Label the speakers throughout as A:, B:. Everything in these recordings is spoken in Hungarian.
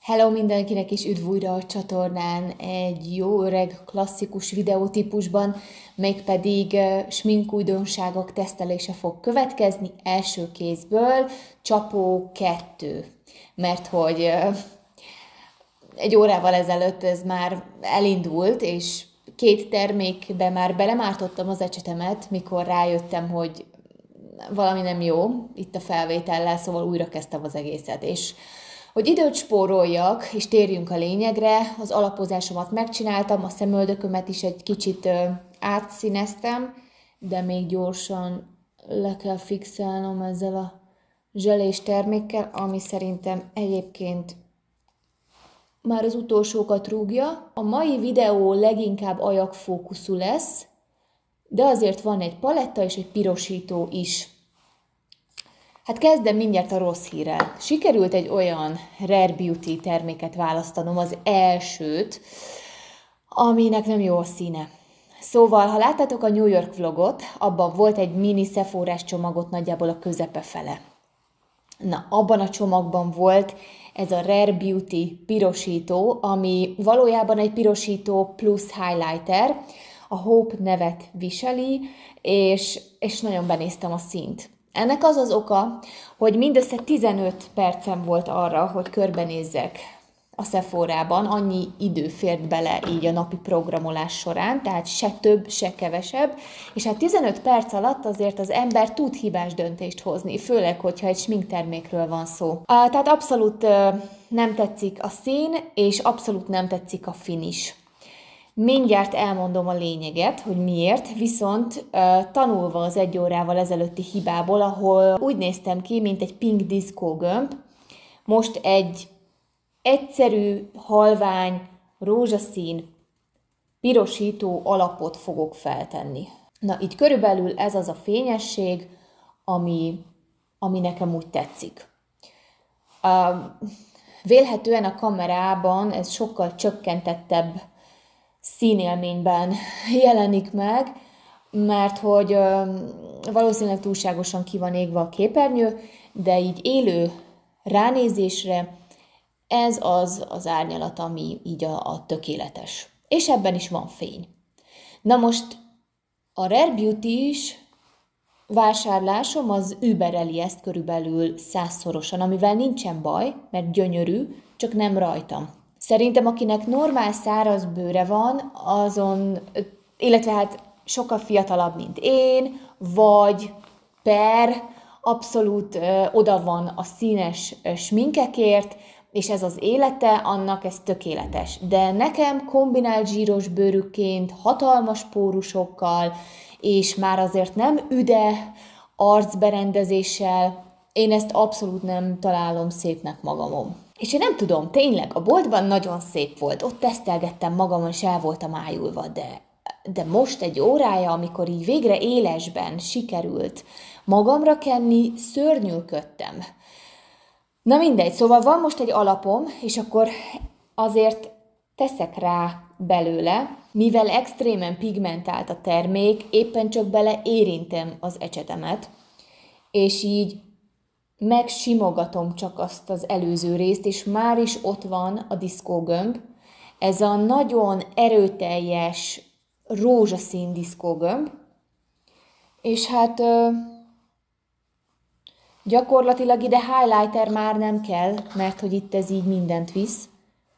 A: Hello mindenkinek, és üdv újra a csatornán egy jó öreg klasszikus videótípusban, mégpedig sminkújdonságok tesztelése fog következni első kézből, csapó 2. Mert hogy egy órával ezelőtt ez már elindult, és 2 termékbe már belemártottam az ecsetemet, mikor rájöttem, hogy valami nem jó itt a felvétellel, szóval újra kezdtem az egészet, és hogy időt spóroljak, és térjünk a lényegre, az alapozásomat megcsináltam, a szemöldökömet is egy kicsit átszíneztem, de még gyorsan le kell fixálnom ezzel a zselés termékkel, ami szerintem egyébként már az utolsókat rúgja. A mai videó leginkább ajakfókuszú lesz, de azért van egy paletta és egy pirosító is. Hát kezdem mindjárt a rossz hírrel. Sikerült egy olyan Rare Beauty terméket választanom, az elsőt, aminek nem jó a színe. Szóval, ha láttátok a New York vlogot, abban volt egy mini Sephora-s csomagot nagyjából a közepe fele. Na, abban a csomagban volt ez a Rare Beauty pirosító, ami valójában egy pirosító plusz highlighter, a Hope nevet viseli, és nagyon benéztem a színt. Ennek az az oka, hogy mindössze 15 percem volt arra, hogy körbenézzek a Sephorában, annyi idő fért bele így a napi programolás során, tehát se több, se kevesebb, és hát 15 perc alatt azért az ember tud hibás döntést hozni, főleg, hogyha egy sminktermékről van szó. Tehát abszolút nem tetszik a szín, és abszolút nem tetszik a finish. Mindjárt elmondom a lényeget, hogy miért, viszont tanulva az 1 órával ezelőtti hibából, ahol úgy néztem ki, mint egy pink diszkó gömb, most egy egyszerű, halvány, rózsaszín, pirosító alapot fogok feltenni. Na, így körülbelül ez az a fényesség, ami nekem úgy tetszik. Vélhetően a kamerában ez sokkal csökkentettebb színélményben jelenik meg, mert hogy valószínűleg túlságosan ki van égve a képernyő, de így élő ránézésre ez az árnyalat, ami így a tökéletes. És ebben is van fény. Na most a Rare Beauty-s vásárlásom az übereli ezt körülbelül 100-szorosan, amivel nincsen baj, mert gyönyörű, csak nem rajtam. Szerintem akinek normál száraz bőre van, azon, illetve hát sokkal fiatalabb, mint én, vagy abszolút oda van a színes sminkekért, és ez az élete, annak ez tökéletes. De nekem kombinált zsíros bőrükként, hatalmas pórusokkal, és már azért nem üde arcberendezéssel, én ezt abszolút nem találom szépnek magamon. És én nem tudom, tényleg, a boltban nagyon szép volt, ott tesztelgettem magamon, és el voltam ájulva, de most egy órája, amikor így végre élesben sikerült magamra kenni, szörnyűködtem. Na mindegy, szóval van most egy alapom, és akkor azért teszek rá belőle, mivel extrémen pigmentált a termék, éppen csak bele érintem az ecsetemet, és így megsimogatom csak azt az előző részt, és már is ott van a diszkógömb. Ez a nagyon erőteljes rózsaszín diszkógömb, és hát gyakorlatilag ide highlighter már nem kell, mert hogy itt ez így mindent visz.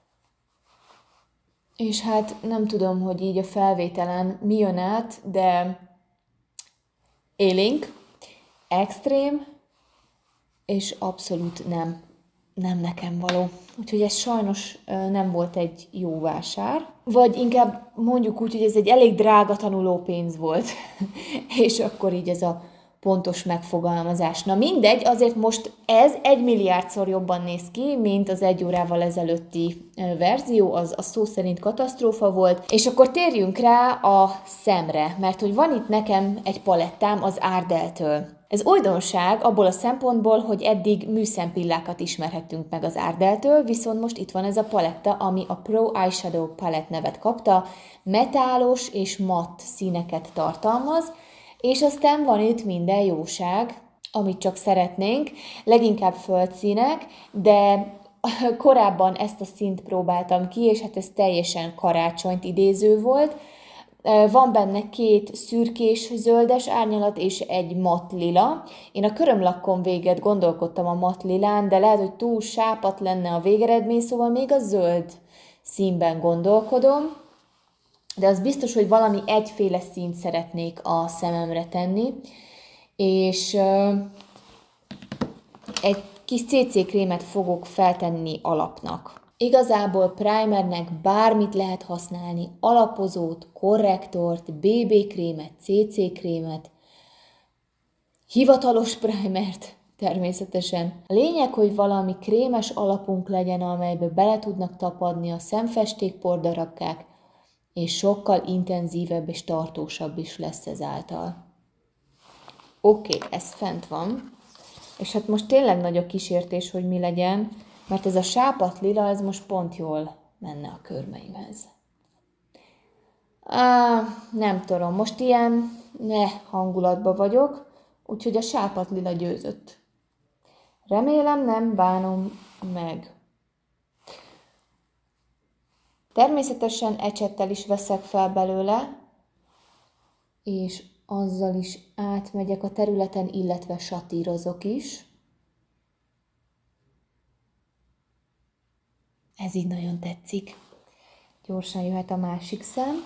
A: És hát nem tudom, hogy így a felvételen mi jön át, de élénk, extrém, és abszolút nem nekem való. Úgyhogy ez sajnos nem volt egy jó vásár. Vagy inkább mondjuk úgy, hogy ez egy elég drága tanulópénz volt. És akkor így ez a pontos megfogalmazás. Na mindegy, azért most ez 1 milliárdszor jobban néz ki, mint az 1 órával ezelőtti verzió, az a szó szerint katasztrófa volt. És akkor térjünk rá a szemre, mert hogy van itt nekem egy palettám az Ardell-től. Ez újdonság abból a szempontból, hogy eddig műszempillákat ismerhettünk meg az Ardell-től, viszont most itt van ez a paletta, ami a Pro Eyeshadow Palette nevet kapta, metálos és matt színeket tartalmaz, és aztán van itt minden jóság, amit csak szeretnénk, leginkább földszínek, de korábban ezt a színt próbáltam ki, és hát ez teljesen karácsonyt idéző volt. Van benne 2 szürkés zöldes árnyalat és egy matt lila. Én a körömlakkon véget gondolkodtam a matt lilán, de lehet, hogy túl sápadt lenne a végeredmény, szóval még a zöld színben gondolkodom. De az biztos, hogy valami egyféle színt szeretnék a szememre tenni. És egy kis CC krémet fogok feltenni alapnak. Igazából primernek bármit lehet használni, alapozót, korrektort, BB krémet, CC krémet, hivatalos primert természetesen. A lényeg, hogy valami krémes alapunk legyen, amelybe bele tudnak tapadni a szemfesték pordarabkák, és sokkal intenzívebb és tartósabb is lesz ezáltal. Oké, ez fent van. És hát most tényleg nagy a kísértés, hogy mi legyen, mert ez a sápadt lila, ez most pont jól menne a körmeimhez. Nem tudom, most ilyen hangulatban vagyok, úgyhogy a sápadt lila győzött. Remélem nem bánom meg. Természetesen ecsettel is veszek fel belőle, és azzal is átmegyek a területen, illetve satírozok is. Ez így nagyon tetszik. Gyorsan jöhet a másik szem.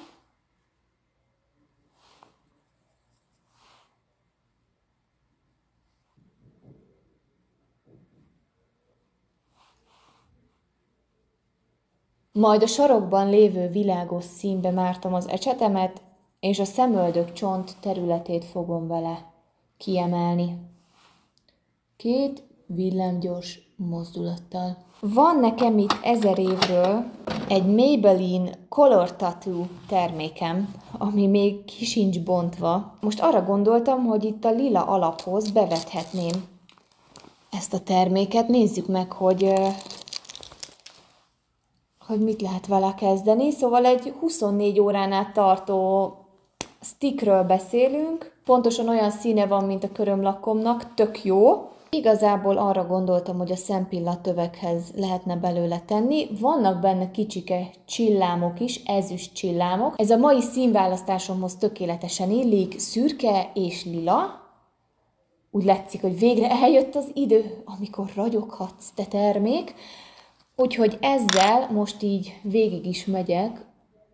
A: Majd a sarokban lévő világos színbe mártom az ecsetemet, és a szemöldök csont területét fogom vele kiemelni. 2 villámgyors mozdulattal. Van nekem itt 1000 évről egy Maybelline Color Tattoo termékem, ami még ki sincs bontva. Most arra gondoltam, hogy itt a lila alaphoz bevethetném ezt a terméket. Nézzük meg, hogy mit lehet vele kezdeni. Szóval egy 24 órán át tartó stickről beszélünk. Pontosan olyan színe van, mint a körömlakkomnak, tök jó. Igazából arra gondoltam, hogy a szempillatövekhez lehetne belőle tenni. Vannak benne kicsike csillámok is, ezüst csillámok. Ez a mai színválasztásomhoz tökéletesen illik, szürke és lila. Úgy látszik, hogy végre eljött az idő, amikor ragyoghatsz, te termék. Úgyhogy ezzel most így végig is megyek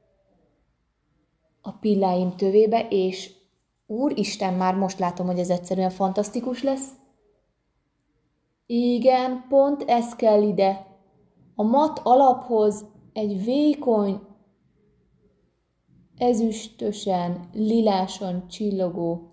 A: a pilláim tövébe, és úristen, már most látom, hogy ez egyszerűen fantasztikus lesz. Igen, pont ez kell ide. A matt alaphoz egy vékony, ezüstösen, lilásan csillogó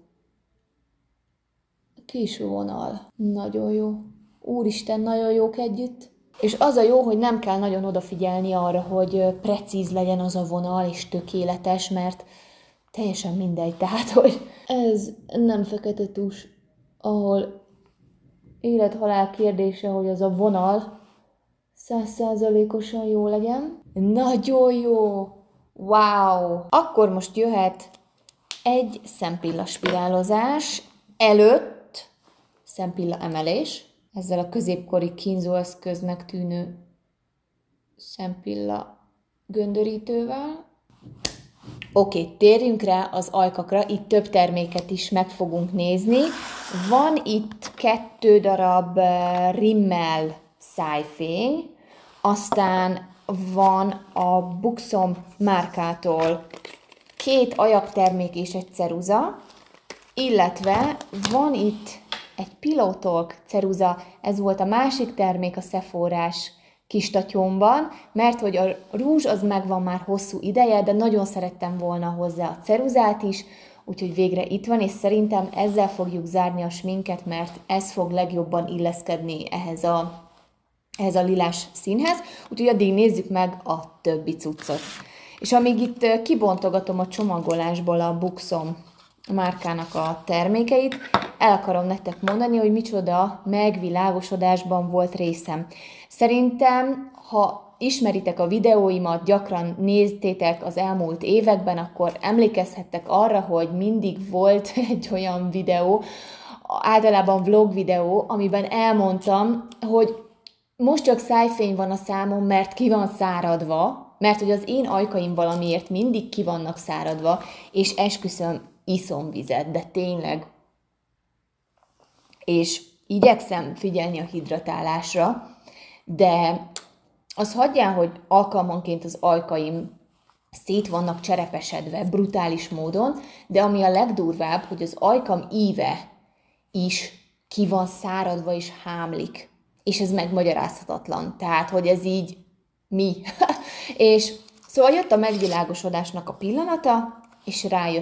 A: kis vonal. Nagyon jó. Úristen, nagyon jók együtt. És az a jó, hogy nem kell nagyon odafigyelni arra, hogy precíz legyen az a vonal, és tökéletes, mert teljesen mindegy. Tehát, hogy ez nem fekete tus, ahol élet-halál kérdése, hogy az a vonal 100%-osan jó legyen. Nagyon jó! Wow! Akkor most jöhet egy szempillaspirálozás, előtt szempilla emelés, ezzel a középkori kínzóeszköznek tűnő szempilla göndörítővel. Oké, térjünk rá az ajkakra, itt több terméket is meg fogunk nézni. Van itt 2 darab Rimmel szájfény, aztán van a Buxom márkától 2 ajaktermék és egy ceruza, illetve van itt egy Pillow Talk ceruza, ez volt a másik termék a Sephorás kis tatyomban, mert hogy a rúzs az megvan már hosszú ideje, de nagyon szerettem volna hozzá a ceruzát is, úgyhogy végre itt van, és szerintem ezzel fogjuk zárni a sminket, mert ez fog legjobban illeszkedni ehhez a lilás színhez, úgyhogy addig nézzük meg a többi cuccot. És amíg itt kibontogatom a csomagolásból a Buxom márkának a termékeit, el akarom nektek mondani, hogy micsoda megvilágosodásban volt részem. Szerintem, ha ismeritek a videóimat, gyakran néztétek az elmúlt években, akkor emlékezhettek arra, hogy mindig volt egy olyan videó, általában vlog videó, amiben elmondtam, hogy most csak szájfény van a számon, mert ki van száradva, mert hogy az én ajkaim valamiért mindig ki vannak száradva, és esküszöm, iszom vizet, de tényleg. És igyekszem figyelni a hidratálásra, de azt hagyjál, hogy alkalmanként az ajkaim szét vannak cserepesedve, brutális módon, de ami a legdurvább, hogy az ajkam íve is ki van száradva és hámlik. És ez megmagyarázhatatlan. Tehát, hogy ez így mi. És szóval jött a megvilágosodásnak a pillanata, és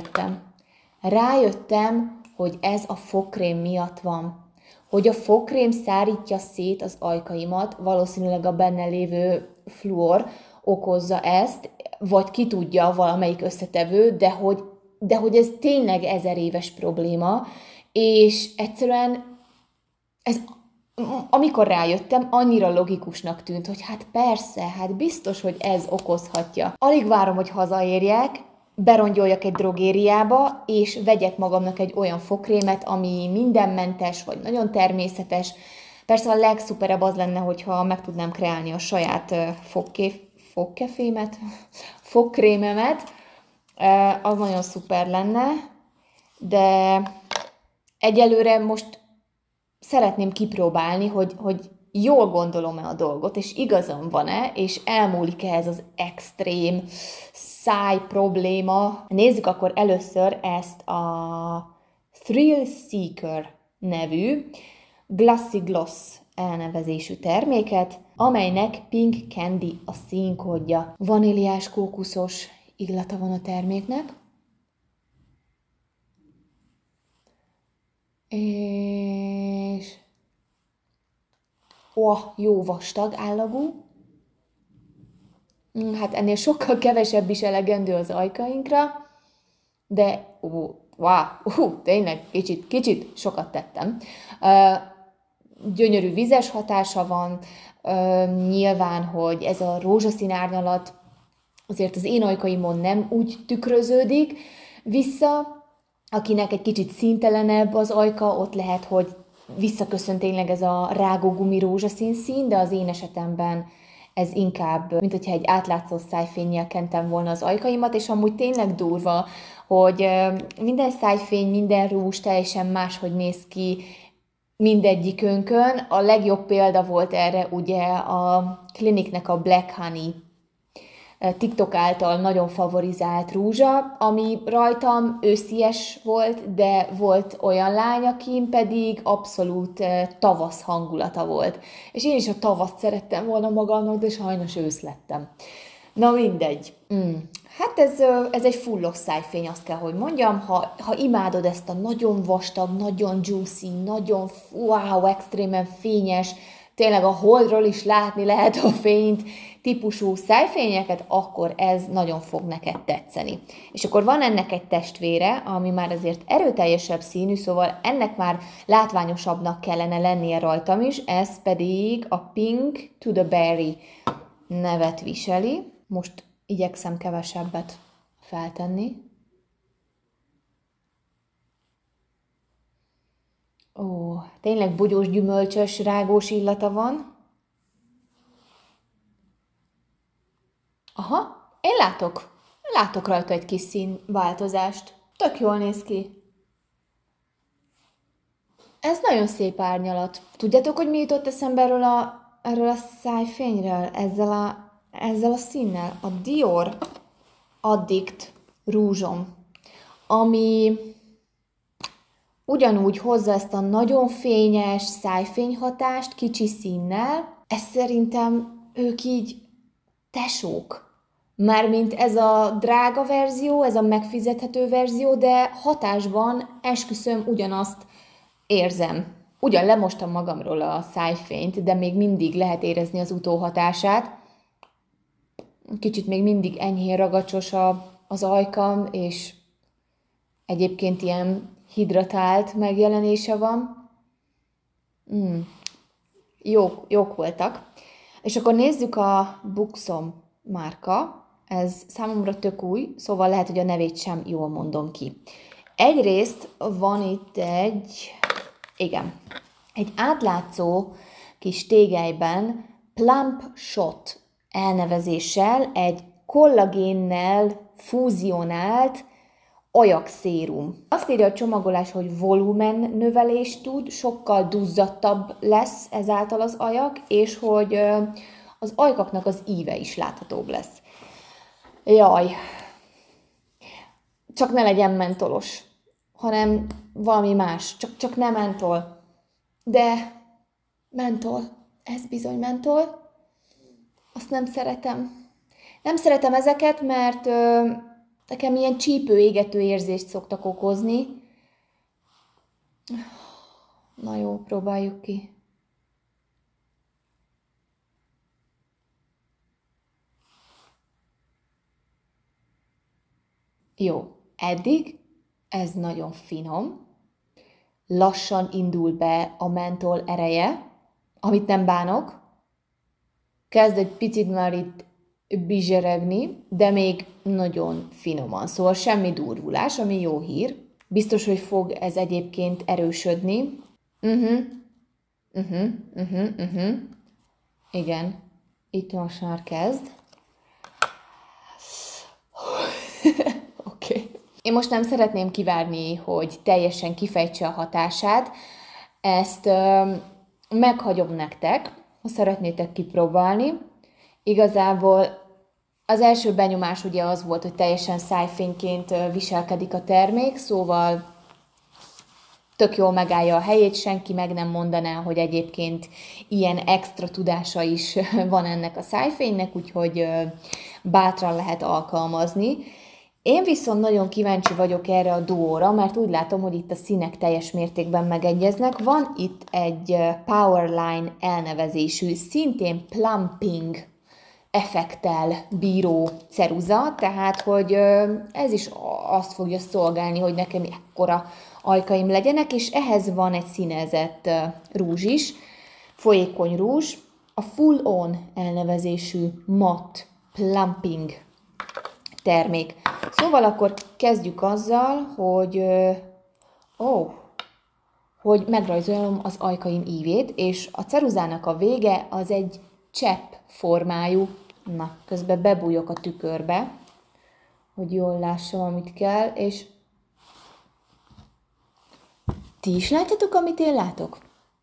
A: rájöttem, hogy ez a fogkrém miatt van. Hogy a fogkrém szárítja szét az ajkaimat, valószínűleg a benne lévő fluor okozza ezt, vagy ki tudja valamelyik összetevő, de hogy ez tényleg 1000 éves probléma, és egyszerűen ez, amikor rájöttem, annyira logikusnak tűnt, hogy hát persze, hát biztos, hogy ez okozhatja. Alig várom, hogy hazaérjek, berongyoljak egy drogériába, és vegyek magamnak egy olyan fogkrémet, ami mindenmentes, vagy nagyon természetes. Persze a legszuperebb az lenne, hogyha meg tudnám kreálni a saját fogkrémemet, az nagyon szuper lenne, de egyelőre most szeretném kipróbálni, hogy jól gondolom-e a dolgot, és igazam van-e, és elmúlik-e ez az extrém száj probléma. Nézzük akkor először ezt a Thrill Seeker nevű Glassy Gloss elnevezésű terméket, amelynek Pink Candy a színkódja. Vaníliás kókuszos illata van a terméknek. És jó vastag állagú. Hát ennél sokkal kevesebb is elegendő az ajkainkra, de tényleg kicsit sokat tettem. Gyönyörű vizes hatása van, nyilván, hogy ez a rózsaszín árnyalat azért az én ajkaimon nem úgy tükröződik vissza, akinek egy kicsit színtelenebb az ajka, ott lehet, hogy visszaköszön tényleg ez a rágógumi rózsaszín szín, de az én esetemben ez inkább, mint hogyha egy átlátszó szájfénnyel kentem volna az ajkaimat, és amúgy tényleg durva, hogy minden szájfény, minden rúzs teljesen máshogy néz ki mindegyikünkön. A legjobb példa volt erre ugye a Clinique-nek a Black Honey TikTok által nagyon favorizált rúzsa, ami rajtam őszies volt, de volt olyan lány, akin pedig abszolút tavasz hangulata volt. És én is a tavaszt szerettem volna magamnak, de sajnos ősz lettem. Na mindegy. Hát ez egy fullos szájfény, azt kell, hogy mondjam. Ha imádod ezt a nagyon vastag, nagyon juicy, nagyon extrémen fényes, tényleg a holdról is látni lehet a fényt, típusú szájfényeket, akkor ez nagyon fog neked tetszeni. És akkor van ennek egy testvére, ami már azért erőteljesebb színű, szóval ennek már látványosabbnak kellene lennie rajtam is, ez pedig a Pink to the Berry nevet viseli. Most igyekszem kevesebbet feltenni. Tényleg bogyós, gyümölcsös, rágós illata van. Aha, én látok rajta egy kis színváltozást. Tök jól néz ki. Ez nagyon szép árnyalat. Tudjátok, hogy mi jutott eszembe erről a szájfényről, ezzel a színnel? A Dior Addict rúzsom, ami ugyanúgy hozza ezt a nagyon fényes szájfényhatást kicsi színnel. Ez szerintem ők így tesók. Mármint ez a drága verzió, ez a megfizethető verzió, de hatásban esküszöm ugyanazt érzem. Ugyan lemostam magamról a szájfényt, de még mindig lehet érezni az utóhatását. Kicsit még mindig enyhén ragacsos az ajkam, és egyébként ilyen hidratált megjelenése van. Jók voltak. És akkor nézzük a Buxom márka. Ez számomra tök új, szóval lehet, hogy a nevét sem jól mondom ki. Egyrészt van itt egy átlátszó kis tégelyben Plump Shot elnevezéssel egy kollagénnel fúzionált ajakszérum. Azt írja a csomagolás, hogy volumen növelést tud, sokkal duzzadtabb lesz ezáltal az ajak, és hogy az ajkaknak az íve is láthatóbb lesz. Jaj, csak ne legyen mentolos, hanem valami más, csak nem mentol. De mentol, ez bizony mentol, azt nem szeretem. Nem szeretem ezeket, mert nekem ilyen csípő, égető érzést szoktak okozni. Na jó, próbáljuk ki. Jó, eddig ez nagyon finom. Lassan indul be a mentol ereje, amit nem bánok. Kezd egy picit már itt bizseregni, de még nagyon finoman, szóval semmi durvulás, ami jó hír. Biztos, hogy fog ez egyébként erősödni. Igen, itt most már kezd. Oké. Én most nem szeretném kivárni, hogy teljesen kifejtse a hatását. Ezt meghagyom nektek, ha szeretnétek kipróbálni. Igazából az első benyomás ugye az volt, hogy teljesen szájfényként viselkedik a termék, szóval tök jól megállja a helyét, senki meg nem mondaná, hogy egyébként ilyen extra tudása is van ennek a szájfénynek, úgyhogy bátran lehet alkalmazni. Én viszont nagyon kíváncsi vagyok erre a duóra, mert úgy látom, hogy itt a színek teljes mértékben megegyeznek. Van itt egy Powerline elnevezésű, szintén plumping effektel bíró ceruza, tehát hogy ez is azt fogja szolgálni, hogy nekem ekkora ajkaim legyenek, és ehhez van egy színezett rúzs is, folyékony rúzs, a Full On elnevezésű matte plumping termék. Szóval akkor kezdjük azzal, hogy megrajzolom az ajkaim ívét, és a ceruzának a vége az egy csepp formájú. Na, közben bebújok a tükörbe, hogy jól lássam, amit kell, és ti is látjátok, amit én látok?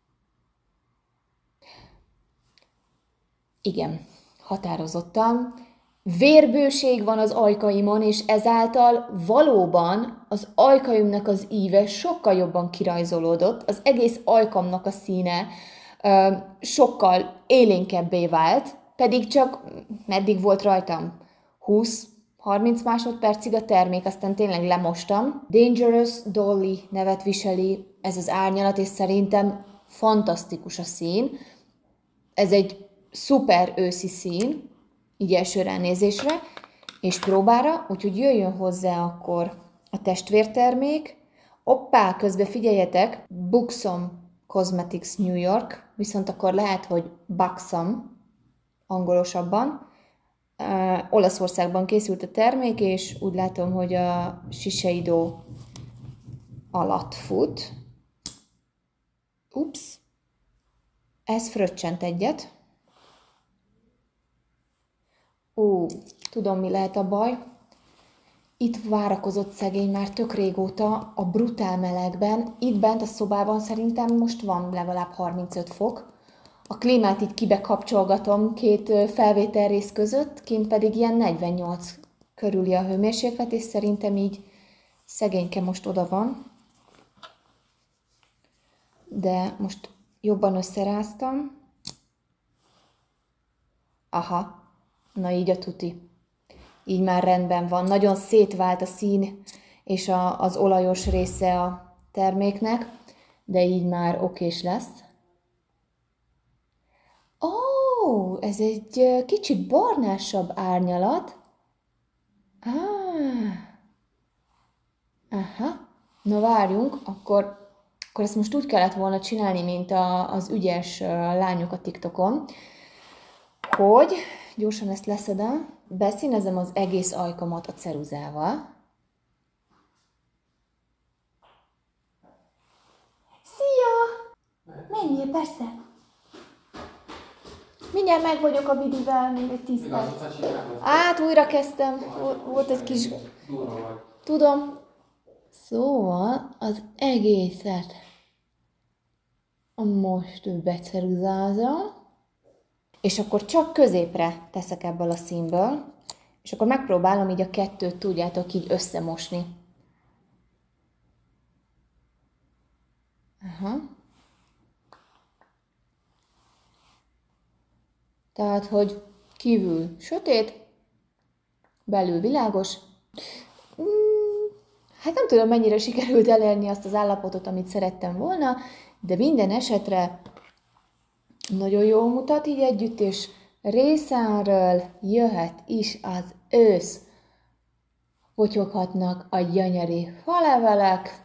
A: Igen, határozottan. Vérbőség van az ajkaimon, és ezáltal valóban az ajkaimnak az íve sokkal jobban kirajzolódott, az egész ajkamnak a színe sokkal élénkebbé vált, pedig csak meddig volt rajtam? 20-30 másodpercig a termék, aztán tényleg lemostam. Dangerous Dolly nevet viseli ez az árnyalat, és szerintem fantasztikus a szín. Ez egy szuper őszi szín, így első ránézésre, és próbára, úgyhogy jöjjön hozzá akkor a testvértermék. Hoppá, közben figyeljetek, Buxom Cosmetics New York, viszont akkor lehet, hogy Buxom angolosabban. Olaszországban készült a termék, és úgy látom, hogy a Shiseido alatt fut. Ups, ez fröccsent egyet. Tudom, mi lehet a baj. Itt várakozott szegény már tök régóta a brutál melegben. Itt bent a szobában szerintem most van legalább 35 fok. A klímát így kibekapcsolgatom két felvételrész között, kint pedig ilyen 48 körüli a hőmérséklet, és szerintem így szegényke most oda van. De most jobban összeráztam. Aha. Na így a tuti. Így már rendben van. Nagyon szétvált a szín és az olajos része a terméknek, de így már okés lesz. Ez egy kicsit barnásabb árnyalat. Aha. Na várjunk, akkor ezt most úgy kellett volna csinálni, mint az ügyes lányok a TikTokon, hogy gyorsan ezt leszedem, beszínezem az egész ajkamat a ceruzával. Szia! Menjél, persze! Mindjárt meg vagyok a vidivel, még egy 10 perc. Újra kezdtem. Volt egy kis... Tudom. Szóval az egészet most beceruzázom, és akkor csak középre teszek ebből a színből, és akkor megpróbálom így a kettőt, tudjátok, így összemosni. Aha. Tehát, hogy kívül sötét, belül világos. Hát nem tudom, mennyire sikerült elérni azt az állapotot, amit szerettem volna, de minden esetre nagyon jól mutat így együtt, és részáról jöhet is az ősz. Potyoghatnak a gyönyörű falevelek.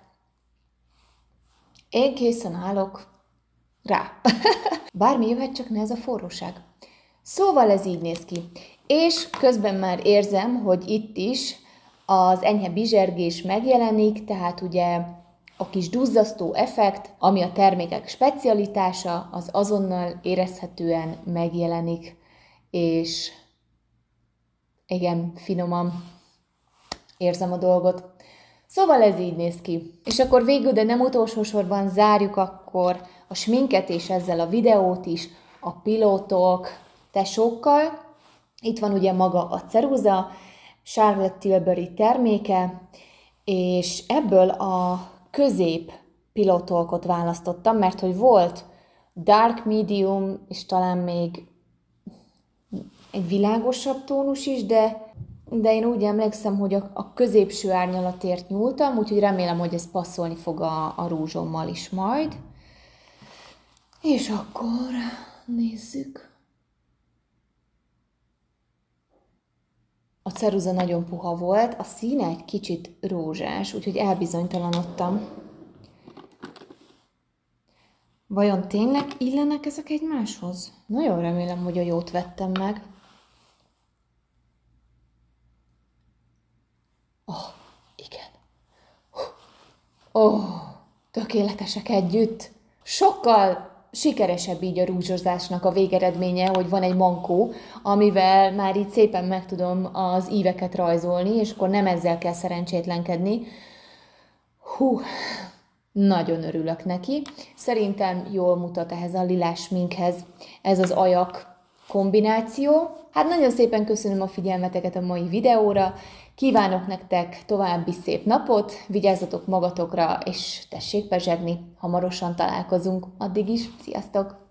A: Én készen állok rá. Bármi jöhet, csak ne ez a forróság. Szóval ez így néz ki. És közben már érzem, hogy itt is az enyhe bizsergés megjelenik, tehát ugye a kis duzzasztó effekt, ami a termékek specialitása, az azonnal érezhetően megjelenik, és igen, finoman érzem a dolgot. Szóval ez így néz ki. És akkor végül, de nem utolsó sorban zárjuk akkor a sminket és ezzel a videót is a pilótok tesókkal. Itt van ugye maga a ceruza, Charlotte Tilbury terméke, és ebből a közép pilótolkot választottam, mert hogy volt dark, medium, és talán még egy világosabb tónus is, de én úgy emlékszem, hogy a középső árnyalatért nyúltam, úgyhogy remélem, hogy ez passzolni fog a rúzsommal is majd. És akkor nézzük. A ceruza nagyon puha volt, a színe egy kicsit rózsás, úgyhogy elbizonytalanodtam. Vajon tényleg illenek ezek egymáshoz? Nagyon remélem, hogy a jót vettem meg. Igen. Tökéletesek együtt. Sokkal sikeresebb így a rúzsozásnak a végeredménye, hogy van egy mankó, amivel már így szépen meg tudom az íveket rajzolni, és akkor nem ezzel kell szerencsétlenkedni. Nagyon örülök neki. Szerintem jól mutat ehhez a lilás sminkhez ez az ajak kombináció. Hát nagyon szépen köszönöm a figyelmeteket a mai videóra. Kívánok nektek további szép napot, vigyázzatok magatokra, és tessék pezsegni. Hamarosan találkozunk. Addig is, sziasztok!